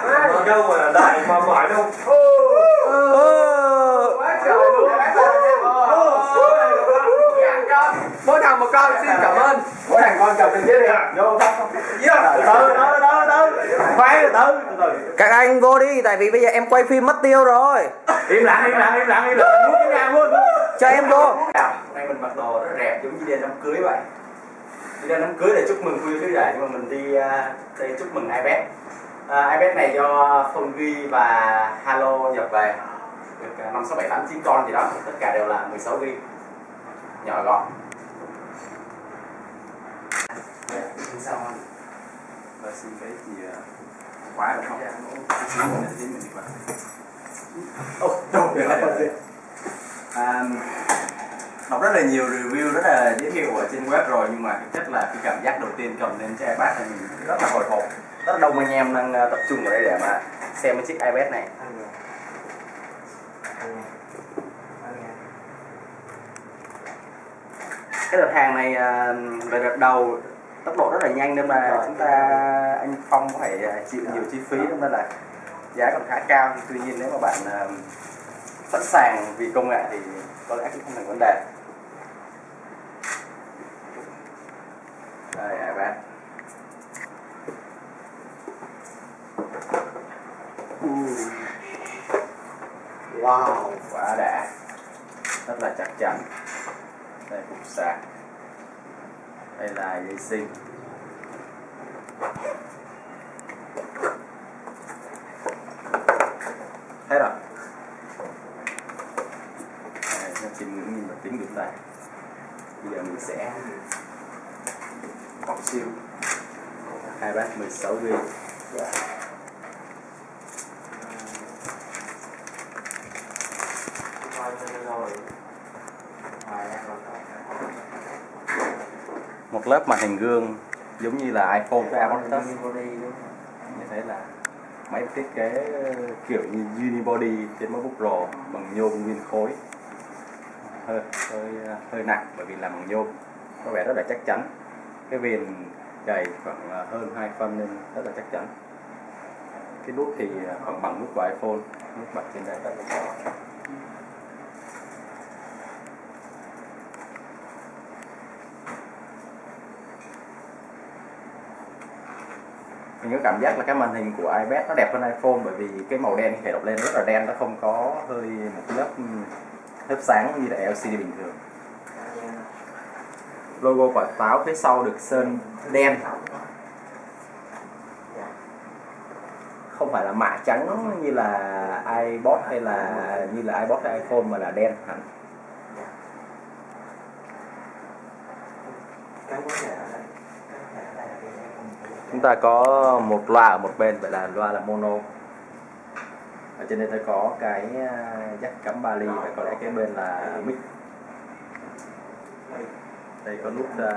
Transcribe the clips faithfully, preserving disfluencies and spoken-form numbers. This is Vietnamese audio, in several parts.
đâu mà đại mà mỏi đâu. Quá trời luôn. Mỗi thằng một con, xin cảm ơn. Mỗi thằng con cầm từng chiếc đi. Vô không không. Từ từ từ từ. Khoan từ từ. Các anh vô đi, tại vì bây giờ em quay phim mất tiêu rồi. Im lặng im lặng im lặng im lặng. Muốn cái nhà luôn. Cho em vô. Nay mình mặc đồ rất đẹp giống như đi đám cưới vậy. Đi ra đám cưới để chúc mừng khuya thứ giải, nhưng mà mình đi uh, đây chúc mừng iPad. Uh, iPad này do Fongi và Halo nhập về, được năm sáu bảy tám chín con gì đó, tất cả đều là mười sáu gi-ga-bai, nhỏ gọn. Sao anh? Và xin cái gì khóa được không? Ồ, trời ơi. À, đọc rất là nhiều review rất là giới thiệu ở trên web rồi, nhưng mà thực chất là cái cảm giác đầu tiên cầm lên cái iPad này mình rất là hồi hộp. Rất đông anh em đang tập trung ở đây để mà xem cái chiếc iPad này. Cái đợt hàng này về đợt đầu tốc độ rất là nhanh, nên mà chúng ta anh Phong phải chịu nhiều chi phí, nên là giá còn khá cao. Tuy nhiên nếu mà bạn sẵn sàng vì công nghệ thì có lẽ cũng không thành vấn đề. Đây iPad. Wow, Quá đã, rất là chắc chắn. Đây cục sạc, đây là dây xinh. Hết rồi. Đây, nó chỉ muốn nhìn vào tính được đây. Bây giờ mình sẽ bọc siêu iPad mười sáu gi-ga-bai. Một lớp màn hình gương giống như là iPhone với AirPods Touch. Như thế là máy thiết kế kiểu như unibody trên MacBook Pro bằng nhôm nguyên khối, hơi hơi hơi nặng bởi vì làm bằng nhôm, có vẻ rất là chắc chắn. Cái viền dày khoảng hơn hai phân nên rất là chắc chắn. Cái nút thì khoảng bằng nút của iPhone, nút bật trên đây rất là to. Mình có cảm giác là cái màn hình của iPad nó đẹp hơn iPhone, bởi vì cái màu đen khi đọc lên rất là đen, nó không có hơi một lớp lớp sáng như là lờ xê đê bình thường. Logo quả táo phía sau được sơn đen, không phải là mạ trắng như là iPod hay là như là iPod hay iPhone, mà là đen hẳn. Chúng ta có một loa ở một bên, vậy là loa là mono. Ở trên đây ta có cái jack cắm ba ly, và có lẽ cái bên là mic. Đây có nút uh,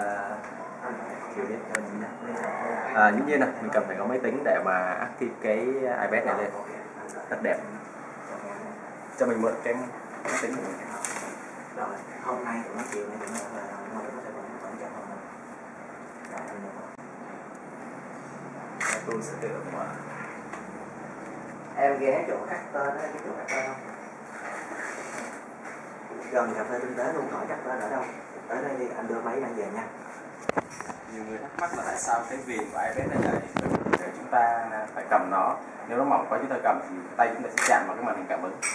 à, dĩ nhiên này mình cần phải có máy tính để mà active cái iPad này lên, rất đẹp. Cho mình mượn cái máy tính của mình. Rồi, hôm nay tụi nó chiều nay tụi nó là hôm nay nó sẽ còn tổng trận hôm nay. Tôi sẽ tự động mà. Em ghé chỗ cắt tên đó, cái chỗ cắt tên không? Gần cà phê tinh tế luôn, hỏi cắt tên ở đâu? Tới đây đi, anh đưa máy anh về nha. Nhiều người thắc mắc là tại sao cái viền của iPad này lại để chúng ta phải cầm nó. Nếu nó mỏng quá chúng ta cầm thì tay chúng ta sẽ chạm vào cái màn hình cảm ứng.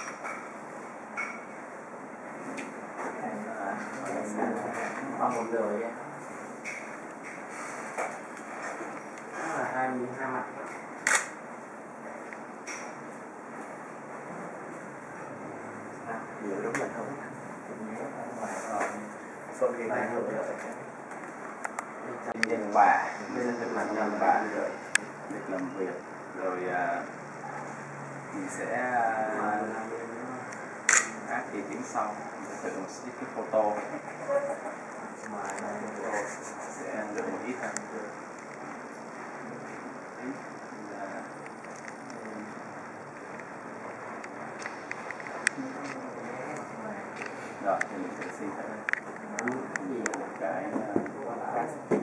Còn một rồi nha. Đó là hai hai mặt. À, nhiều đúng là không. Phần kia này hơn nhân bà, mình sẽ thực hành nhân bà rồi việc làm việc rồi uh, mình sẽ áp thì tiếng sau mình sẽ tự một cái photo sẽ được một ít hơn. Rồi thì mình sẽ xin thấy một cái